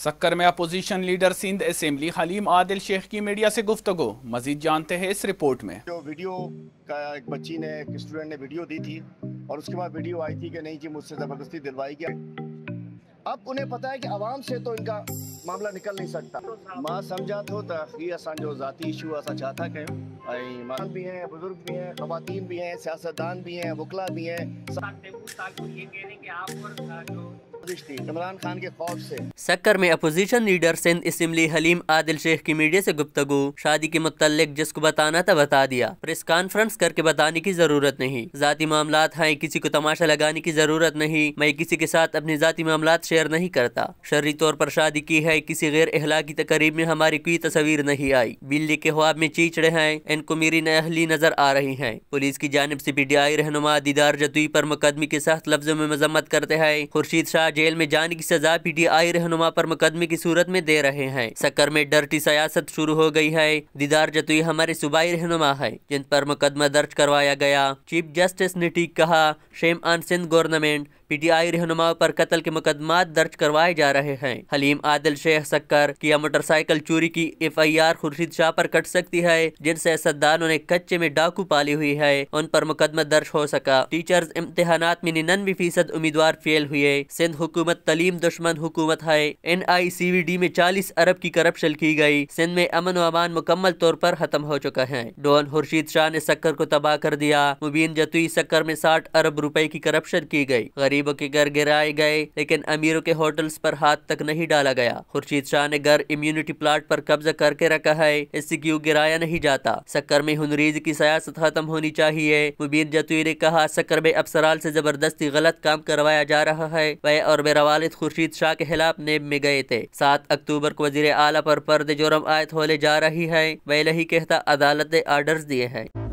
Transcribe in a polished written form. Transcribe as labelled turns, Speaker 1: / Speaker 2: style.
Speaker 1: सक्कर में opposition leader Sindh assembly Haleem Adil Sheikh की media से गुफ्तगू। मजीद जानते हैं इस रिपोर्ट में।
Speaker 2: जो वीडियो का एक बच्ची ने, एक स्टूडेंट ने वीडियो दी थी और उसके बाद वीडियो आई थी कि नहीं जी मुझसे ज़बरदस्ती दिलवाई गया। अब उन्हें पता है कि आवाम से तो इनका मामला निकल नहीं सकता। मां समझा तो ही असांजो ज़ाती इशू असां छा था कयूं। मां भी हैं, बुजुर्ग भी हैं, ख़वातीन भी हैं, सियासतदान भी हैं, वकला भी हैं। इमरान खान के खौफ से
Speaker 3: सक्कर में opposition leader Sindh assembly Haleem Adil Sheikh की मीडिया से गुफ्तगू। शादी के मुतल्लिक जिसको बताना था बता दिया, प्रेस कॉन्फ्रेंस करके बताने की जरूरत नहीं। जाती मामलात हैं, किसी को तमाशा लगाने की जरूरत नहीं। मैं किसी के साथ अपने जाती मामलात शेयर नहीं करता। शर्री तौर पर शादी की है, किसी गैर अहलाकी तकरीब में हमारी कोई तस्वीर नहीं आई। बिल्ली के ख्वाब में चीचड़े हैं, इनको मेरी नाअहली नजर आ रही है। पुलिस की जानिब से PTI रहनुमा दीदार जतुई पर मुकदमे के सख्त लफ्जों में मजम्मत करते हैं। खुर्शीद शाह जेल में जाने की सजा PTI रहनुमा पर मुकदमे की सूरत में दे रहे हैं। सक्कर में डर्टी सियासत शुरू हो गई है। दीदार जतुई हमारे सूबाई रहनुमा है जिन पर मुकदमा दर्ज करवाया गया। चीफ जस्टिस ने ठीक कहा, shame on Sindh government. PTI रहनुमा पर कत्ल के मुकदमात दर्ज करवाए जा रहे हैं। हलीम आदिल शेख सक्कर किया मोटरसाइकिल चोरी की FIR खुर्शीद शाह पर कट सकती है। जिन सियासतदानों ने कच्चे में डाकू पाली हुई है उन पर मुकदमा दर्ज हो सका। टीचर्स इम्तिहानात में 99% उम्मीदवार फेल हुए। सिंध हुकूमत तलीम दुश्मन हुकूमत है। NICVD में 40 अरब की करप्शन की गई। सिंध में अमन व अमान मुकम्मल तौर पर खत्म हो चुका है। डॉन खुर्शीद शाह ने सक्कर को तबाह कर दिया। मुबीन जतुई सक्कर में 60 अरब रुपए की करप्शन की गई। गरीबों के घर गिराए गए लेकिन अमीरों के होटल्स पर हाथ तक नहीं डाला गया। खुर्शीद शाह ने घर इम्यूनिटी प्लाट पर कब्जा करके रखा है, इससे क्यों गिराया नहीं जाता। सक्कर में हुनरीज की सियासत खत्म होनी चाहिए। मुबीन जतुई ने कहा, सक्कर में अफसराल से जबरदस्ती गलत काम करवाया जा रहा है। वह और मेरा वालिद खुर्शीद शाह के खिलाफ नेब में गए थे। 7 अक्टूबर को वजीर आला पर पर्दे जुर्म आयत होने जा रही है। वह यही कहता अदालत ने आर्डर्स दिए हैं।